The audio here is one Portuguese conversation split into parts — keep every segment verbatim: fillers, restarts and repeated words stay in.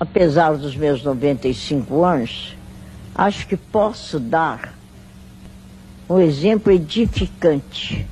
apesar dos meus noventa e cinco anos, acho que posso dar um exemplo edificante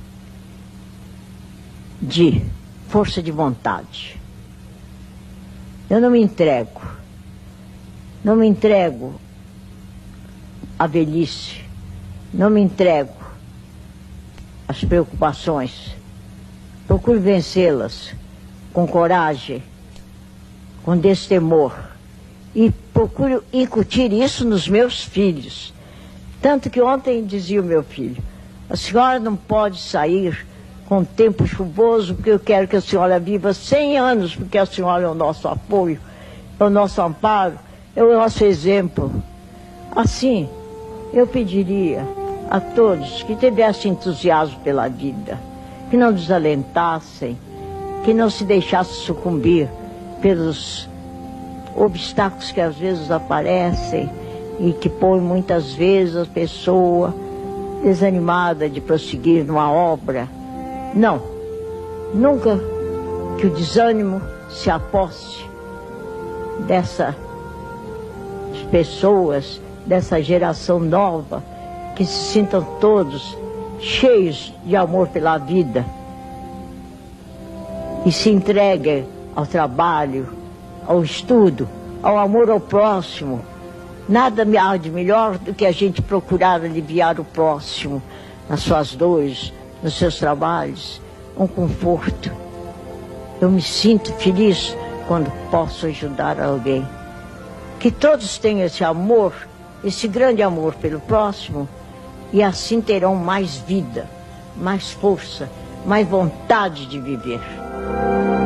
de força de vontade. Eu não me entrego, não me entrego à velhice, não me entrego às preocupações, procuro vencê-las com coragem, com destemor, e procuro incutir isso nos meus filhos. Tanto que ontem dizia o meu filho: a senhora não pode sair com tempo chuvoso, porque eu quero que a senhora viva cem anos, porque a senhora é o nosso apoio, é o nosso amparo, é o nosso exemplo. Assim, eu pediria a todos que tivessem entusiasmo pela vida, que não desalentassem, que não se deixassem sucumbir pelos obstáculos que às vezes aparecem e que põem muitas vezes a pessoa desanimada de prosseguir numa obra. Não, nunca que o desânimo se aposse dessas pessoas, dessa geração nova, que se sintam todos cheios de amor pela vida e se entreguem ao trabalho, ao estudo, ao amor ao próximo. Nada há de melhor do que a gente procurar aliviar o próximo nas suas dores, nos seus trabalhos, com conforto. Eu me sinto feliz quando posso ajudar alguém. Que todos tenham esse amor, esse grande amor pelo próximo, e assim terão mais vida, mais força, mais vontade de viver.